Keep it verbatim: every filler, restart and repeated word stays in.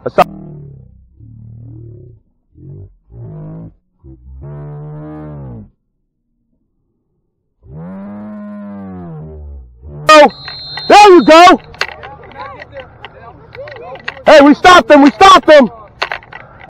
Aside. There you go! Hey, we stopped them, we stopped them!